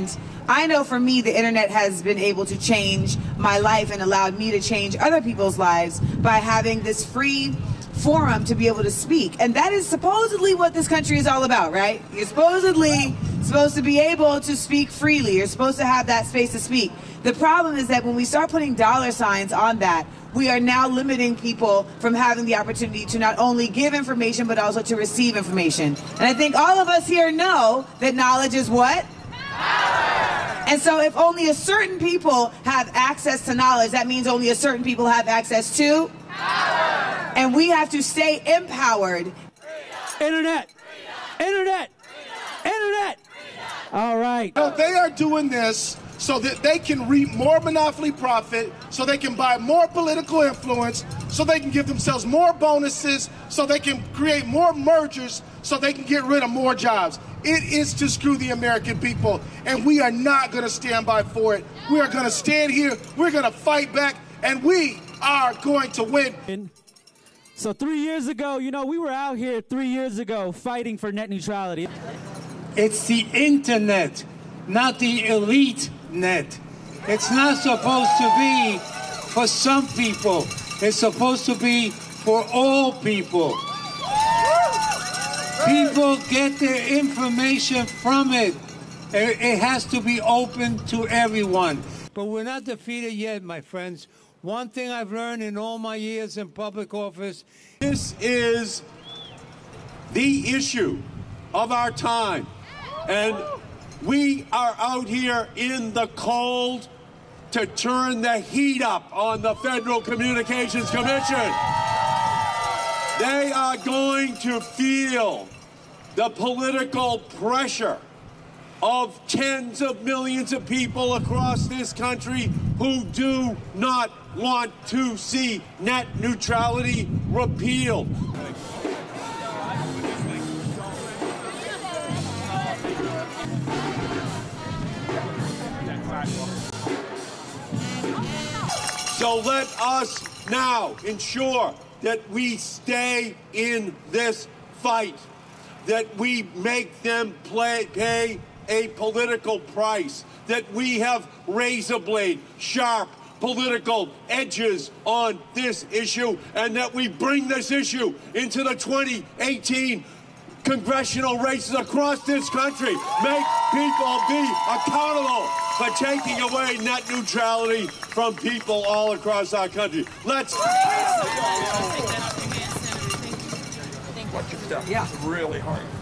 And I know for me, the internet has been able to change my life and allowed me to change other people's lives by having this free forum to be able to speak. And that is supposedly what this country is all about, right? You're supposedly supposed to be able to speak freely. You're supposed to have that space to speak. The problem is that when we start putting dollar signs on that, we are now limiting people from having the opportunity to not only give information, but also to receive information. And I think all of us here know that knowledge is what? Power. And so if only a certain people have access to knowledge, that means only a certain people have access to power. And we have to stay empowered. Internet! Internet! Internet! All right. So they are doing this so that they can reap more monopoly profit, so they can buy more political influence, so they can give themselves more bonuses, so they can create more mergers, so they can get rid of more jobs. It is to screw the American people, and we are not going to stand by for it. We are going to stand here, we're going to fight back, and we are going to win. So 3 years ago, you know, we were out here 3 years ago fighting for net neutrality. It's the internet, not the elite net. It's not supposed to be for some people. It's supposed to be for all people. People get their information from it. It has to be open to everyone. But we're not defeated yet, my friends. One thing I've learned in all my years in public office, this is the issue of our time. And we are out here in the cold to turn the heat up on the Federal Communications Commission. They are going to feel the political pressure of tens of millions of people across this country who do not want to see net neutrality repealed. So let us now ensure that we stay in this fight, that we make them pay a political price, that we have razor blade, sharp political edges on this issue, and that we bring this issue into the 2018 congressional races across this country. Make people be accountable for taking away net neutrality from people all across our country. Let's... Watch your step. Yeah. It's really hard.